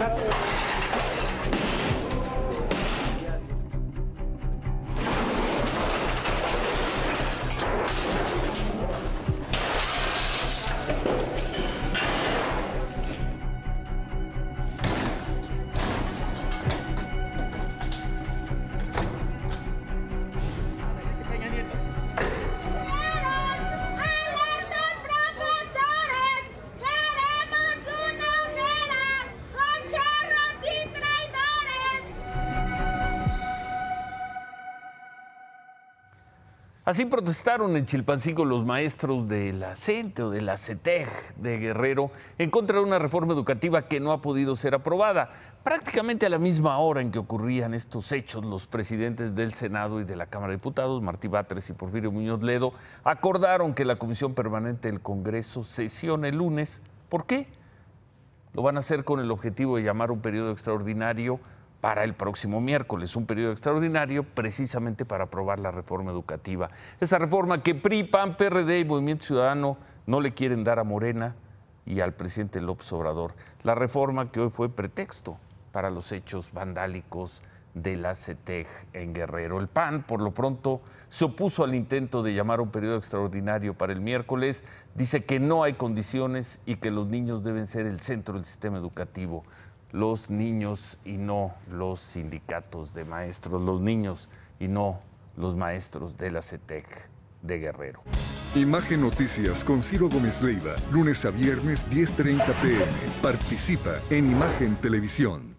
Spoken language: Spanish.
Así protestaron en Chilpancingo los maestros de la CENTE o de la CETEG de Guerrero en contra de una reforma educativa que no ha podido ser aprobada. Prácticamente a la misma hora en que ocurrían estos hechos, los presidentes del Senado y de la Cámara de Diputados, Martí Batres y Porfirio Muñoz Ledo, acordaron que la Comisión Permanente del Congreso sesione el lunes. ¿Por qué? Lo van a hacer con el objetivo de llamar un periodo extraordinario para el próximo miércoles, un periodo extraordinario precisamente para aprobar la reforma educativa. Esa reforma que PRI, PAN, PRD y Movimiento Ciudadano no le quieren dar a Morena y al presidente López Obrador. La reforma que hoy fue pretexto para los hechos vandálicos de la CETEG en Guerrero. El PAN, por lo pronto, se opuso al intento de llamar un periodo extraordinario para el miércoles. Dice que no hay condiciones y que los niños deben ser el centro del sistema educativo. Los niños y no los sindicatos de maestros, los niños y no los maestros de la CETEG de Guerrero. Imagen Noticias con Ciro Gómez Leiva, lunes a viernes 10:30 p.m. Participa en Imagen Televisión.